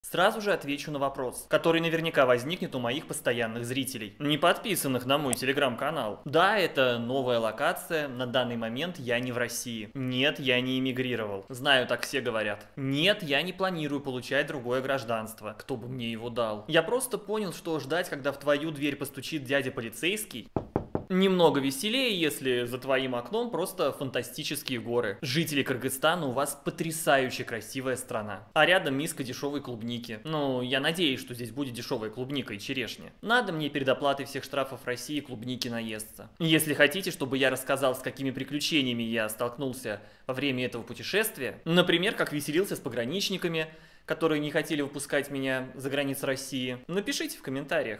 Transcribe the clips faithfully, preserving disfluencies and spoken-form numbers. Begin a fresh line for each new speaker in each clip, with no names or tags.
Сразу же отвечу на вопрос, который наверняка возникнет у моих постоянных зрителей, не подписанных на мой телеграм-канал. Да, это новая локация, на данный момент я не в России. Нет, я не эмигрировал. Знаю, так все говорят. Нет, я не планирую получать другое гражданство. Кто бы мне его дал? Я просто понял, что ждать, когда в твою дверь постучит дядя полицейский, немного веселее, если за твоим окном просто фантастические горы. Жители Кыргызстана, у вас потрясающе красивая страна. А рядом миска дешевой клубники. Ну, я надеюсь, что здесь будет дешевая клубника и черешня. Надо мне перед оплатой всех штрафов России клубники наесться. Если хотите, чтобы я рассказал, с какими приключениями я столкнулся во время этого путешествия, например, как веселился с пограничниками, которые не хотели выпускать меня за границы России, напишите в комментариях.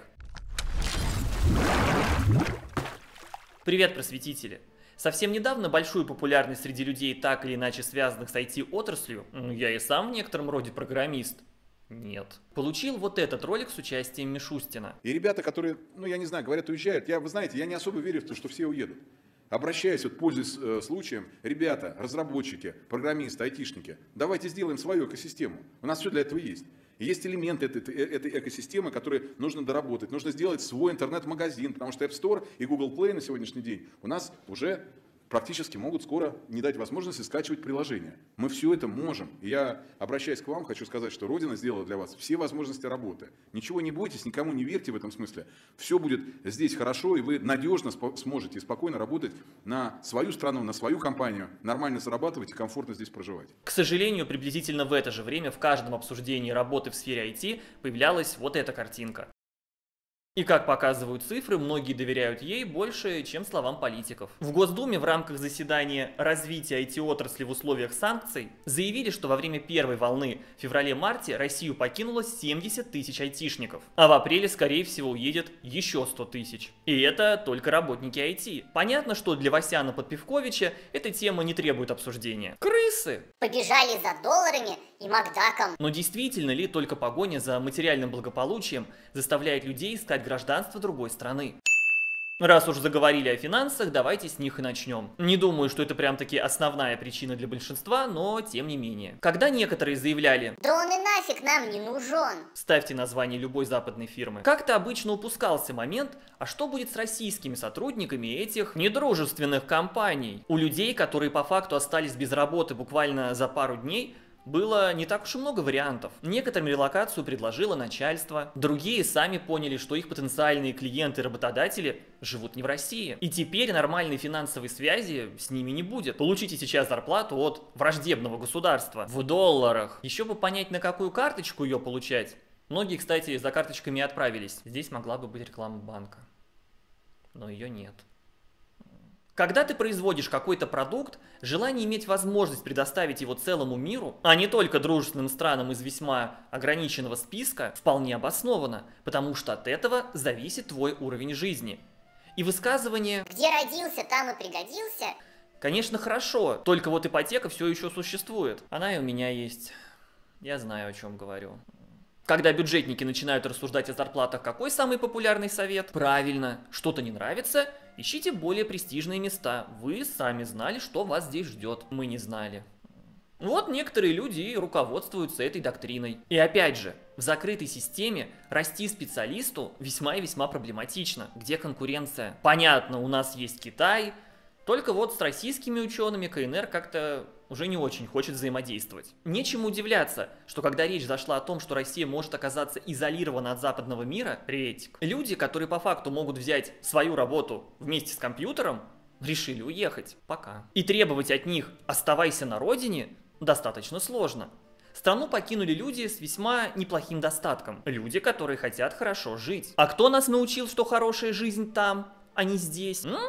Привет, просветители! Совсем недавно большую популярность среди людей, так или иначе связанных с ай ти-отраслью, я и сам в некотором роде программист, нет, получил вот этот ролик с участием Мишустина.
И ребята, которые, ну я не знаю, говорят, уезжают, я, вы знаете, я не особо верю в то, что все уедут. Обращаюсь, вот пользуясь э, случаем, ребята, разработчики, программисты, айтишники, давайте сделаем свою экосистему, у нас все для этого есть. Есть элементы этой, этой экосистемы, которые нужно доработать. Нужно сделать свой интернет-магазин, потому что App Store и Google Play на сегодняшний день у нас уже практически могут скоро не дать возможности скачивать приложения. Мы все это можем. И я, обращаясь к вам, хочу сказать, что Родина сделала для вас все возможности работы. Ничего не бойтесь, никому не верьте в этом смысле. Все будет здесь хорошо, и вы надежно сможете и спокойно работать на свою страну, на свою компанию, нормально зарабатывать и комфортно здесь проживать.
К сожалению, приблизительно в это же время в каждом обсуждении работы в сфере ай ти появлялась вот эта картинка. И как показывают цифры, многие доверяют ей больше, чем словам политиков. В Госдуме в рамках заседания «Развитие ай ти-отрасли в условиях санкций» заявили, что во время первой волны в феврале-марте Россию покинуло семьдесят тысяч айтишников, а в апреле, скорее всего, уедет еще сто тысяч. И это только работники ай ти. Понятно, что для Васяна Подпивковича эта тема не требует обсуждения. Крысы!
Побежали за долларами и Макдаком.
Но действительно ли только погоня за материальным благополучием заставляет людей искать гражданство другой страны? Раз уж заговорили о финансах, давайте с них и начнем. Не думаю, что это прям-таки основная причина для большинства, но тем не менее. Когда некоторые заявляли:
да он и нафиг нам не нужен,
ставьте название любой западной фирмы, как-то обычно упускался момент, а что будет с российскими сотрудниками этих недружественных компаний? У людей, которые по факту остались без работы буквально за пару дней, было не так уж и много вариантов. Некоторым релокацию предложило начальство, другие сами поняли, что их потенциальные клиенты и работодатели живут не в России. И теперь нормальной финансовой связи с ними не будет. Получите сейчас зарплату от враждебного государства в долларах. Еще бы понять, на какую карточку ее получать. Многие, кстати, за карточками отправились. Здесь могла бы быть реклама банка, но ее нет. Когда ты производишь какой-то продукт, желание иметь возможность предоставить его целому миру, а не только дружественным странам из весьма ограниченного списка, вполне обосновано, потому что от этого зависит твой уровень жизни. И высказывание
«где родился, там и пригодился»,
конечно, хорошо, только вот ипотека все еще существует. Она и у меня есть. Я знаю, о чем говорю. Когда бюджетники начинают рассуждать о зарплатах, какой самый популярный совет? Правильно, что-то не нравится? Ищите более престижные места. Вы сами знали, что вас здесь ждет. Мы не знали. Вот некоторые люди и руководствуются этой доктриной. И опять же, в закрытой системе расти специалисту весьма и весьма проблематично. Где конкуренция? Понятно, у нас есть Китай, только вот с российскими учеными ка эн эр как-то уже не очень хочет взаимодействовать. Нечему удивляться, что когда речь зашла о том, что Россия может оказаться изолирована от западного мира, ретик, люди, которые по факту могут взять свою работу вместе с компьютером, решили уехать. Пока. И требовать от них «оставайся на родине» достаточно сложно. Страну покинули люди с весьма неплохим достатком. Люди, которые хотят хорошо жить. А кто нас научил, что хорошая жизнь там, а не здесь? М?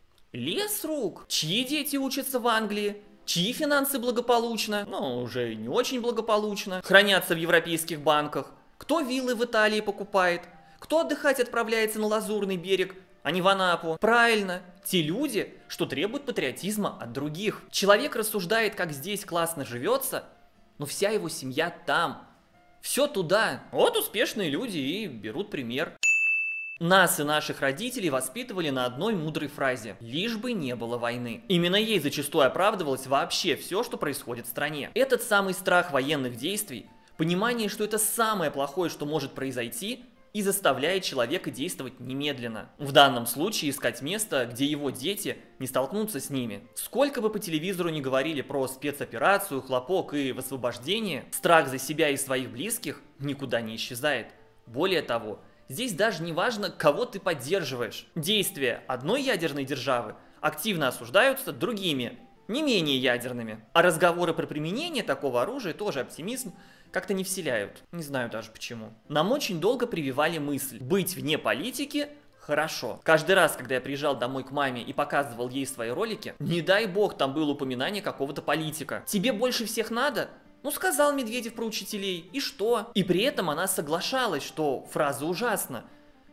Лес рук. Чьи дети учатся в Англии? Чьи финансы благополучно, ну, уже не очень благополучно, хранятся в европейских банках? Кто виллы в Италии покупает? Кто отдыхать отправляется на Лазурный берег, а не в Анапу? Правильно, те люди, что требуют патриотизма от других. Человек рассуждает, как здесь классно живется, но вся его семья там. Все туда. Вот успешные люди и берут пример. Нас и наших родителей воспитывали на одной мудрой фразе: лишь бы не было войны. Именно ей зачастую оправдывалось вообще все, что происходит в стране. Этот самый страх военных действий Понимание, что это самое плохое, что может произойти, и заставляет человека действовать немедленно. В данном случае искать место, где его дети не столкнутся с ними. Сколько бы по телевизору ни говорили про спецоперацию, хлопок и высвобождение, страх за себя и своих близких никуда не исчезает. Более того, здесь даже не важно, кого ты поддерживаешь. Действия одной ядерной державы активно осуждаются другими, не менее ядерными. А разговоры про применение такого оружия тоже оптимизм как-то не вселяют. Не знаю даже почему. Нам очень долго прививали мысль: быть вне политики хорошо. Каждый раз, когда я приезжал домой к маме и показывал ей свои ролики, не дай бог там было упоминание какого-то политика. Тебе больше всех надо? Ну, сказал Медведев про учителей, и что? И при этом она соглашалась, что фраза ужасна,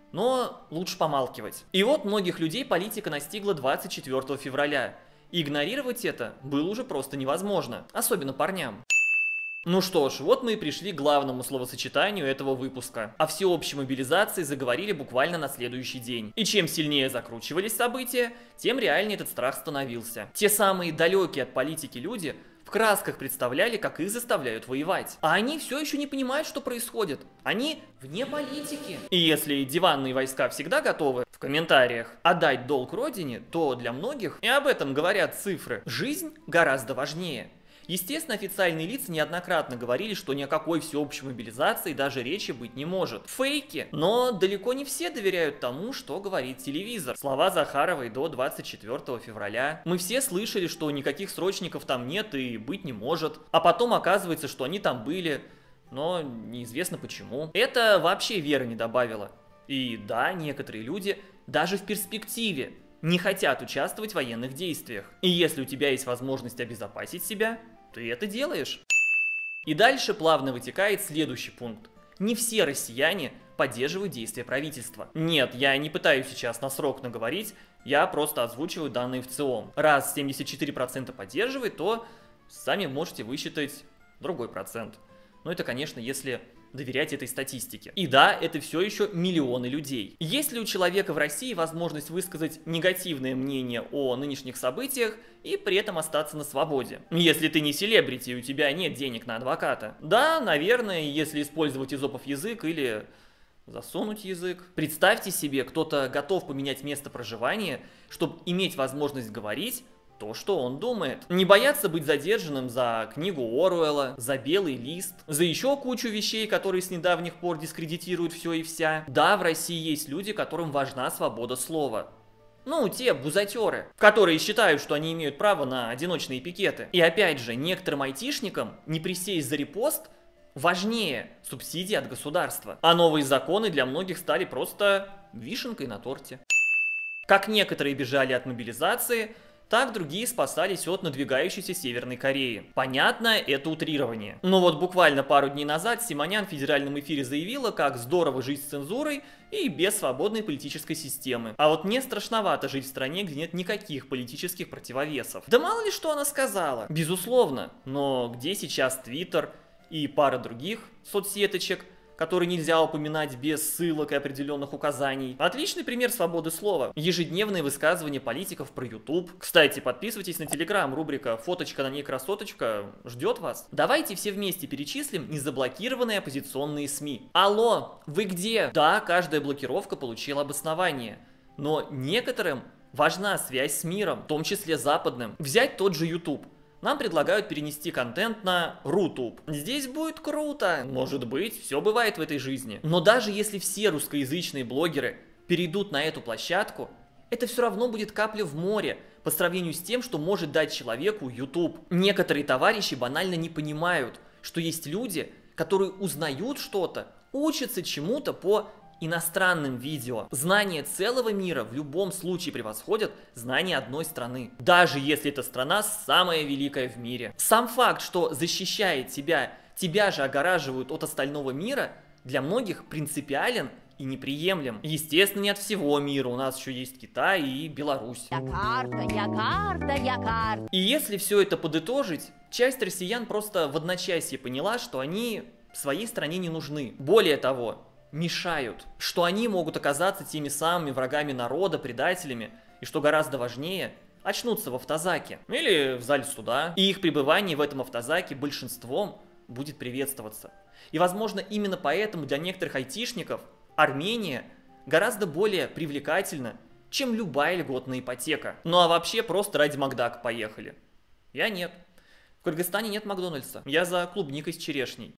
но лучше помалкивать. И вот многих людей политика настигла двадцать четвёртого февраля. И игнорировать это было уже просто невозможно, особенно парням. Ну что ж, вот мы и пришли к главному словосочетанию этого выпуска. О всеобщей мобилизации заговорили буквально на следующий день. И чем сильнее закручивались события, тем реальнее этот страх становился. Те самые далекие от политики люди в красках представляли, как их заставляют воевать. А они все еще не понимают, что происходит. Они вне политики. И если диванные войска всегда готовы в комментариях отдать долг родине, то для многих, и об этом говорят цифры, жизнь гораздо важнее. Естественно, официальные лица неоднократно говорили, что ни о какой всеобщей мобилизации даже речи быть не может. Фейки. Но далеко не все доверяют тому, что говорит телевизор. Слова Захаровой до двадцать четвёртого февраля. Мы все слышали, что никаких срочников там нет и быть не может. А потом оказывается, что они там были, но неизвестно почему. Это вообще веры не добавило. И да, некоторые люди даже в перспективе не хотят участвовать в военных действиях. И если у тебя есть возможность обезопасить себя, ты это делаешь. И дальше плавно вытекает следующий пункт. Не все россияне поддерживают действия правительства. Нет, я не пытаюсь сейчас на срок наговорить, я просто озвучиваю данные в ЦИОМ. Раз семьдесят четыре процента поддерживает, то сами можете высчитать другой процент. Но это, конечно, если доверять этой статистике. И да, это все еще миллионы людей. Есть ли у человека в России возможность высказать негативное мнение о нынешних событиях и при этом остаться на свободе? Если ты не селебрити и у тебя нет денег на адвоката. Да, наверное, если использовать эзопов язык или засунуть язык. Представьте себе, кто-то готов поменять место проживания, чтобы иметь возможность говорить то, что он думает. Не бояться быть задержанным за книгу Оруэлла, за белый лист, за еще кучу вещей, которые с недавних пор дискредитируют все и вся. Да, в России есть люди, которым важна свобода слова. Ну, те бузатеры, которые считают, что они имеют право на одиночные пикеты. И опять же, некоторым айтишникам не присесть за репост важнее субсидий от государства. А новые законы для многих стали просто вишенкой на торте. Как некоторые бежали от мобилизации, так другие спасались от надвигающейся Северной Кореи. Понятно, это утрирование. Но вот буквально пару дней назад Симонян в федеральном эфире заявила, как здорово жить с цензурой и без свободной политической системы. А вот мне страшновато жить в стране, где нет никаких политических противовесов. Да мало ли что она сказала. Безусловно. Но где сейчас Твиттер и пара других соцсеточек, которые нельзя упоминать без ссылок и определенных указаний? Отличный пример свободы слова. Ежедневные высказывания политиков про YouTube. Кстати, подписывайтесь на Telegram, рубрика «Фоточка на ней красоточка» ждет вас. Давайте все вместе перечислим незаблокированные оппозиционные СМИ. Алло, вы где? Да, каждая блокировка получила обоснование. Но некоторым важна связь с миром, в том числе западным. Взять тот же YouTube. Нам предлагают перенести контент на Рутуб. Здесь будет круто. Может быть, все бывает в этой жизни. Но даже если все русскоязычные блогеры перейдут на эту площадку, это все равно будет капля в море по сравнению с тем, что может дать человеку YouTube. Некоторые товарищи банально не понимают, что есть люди, которые узнают что-то, учатся чему-то по иностранным видео. Знания целого мира в любом случае превосходят знания одной страны, даже если эта страна самая великая в мире. Сам факт, что защищает тебя, тебя же огораживают от остального мира, для многих принципиален и неприемлем. Естественно, не от всего мира, у нас еще есть Китай и Беларусь.
Я карта, я карта, я карта.
И если все это подытожить, часть россиян просто в одночасье поняла, что они своей стране не нужны. Более того, мешают, что они могут оказаться теми самыми врагами народа, предателями, и что гораздо важнее, очнуться в автозаке или в зале суда. И их пребывание в этом автозаке большинством будет приветствоваться. И, возможно, именно поэтому для некоторых айтишников Армения гораздо более привлекательна, чем любая льготная ипотека. Ну а вообще просто ради Макдака поехали. Я нет. В Кыргызстане нет Макдональдса. Я за клубникой с черешней.